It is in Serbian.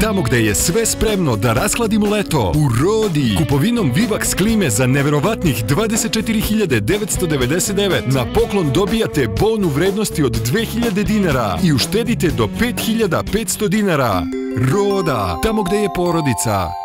tamo gde je sve spremno da rashladimo leto. U Rodi. Kupovinom Vivax klime za neverovatnih 24.999 na poklon dobijate bon u vrednosti od 2000 dinara i uštedite do 5500 dinara. Roda, tamo gde je porodica.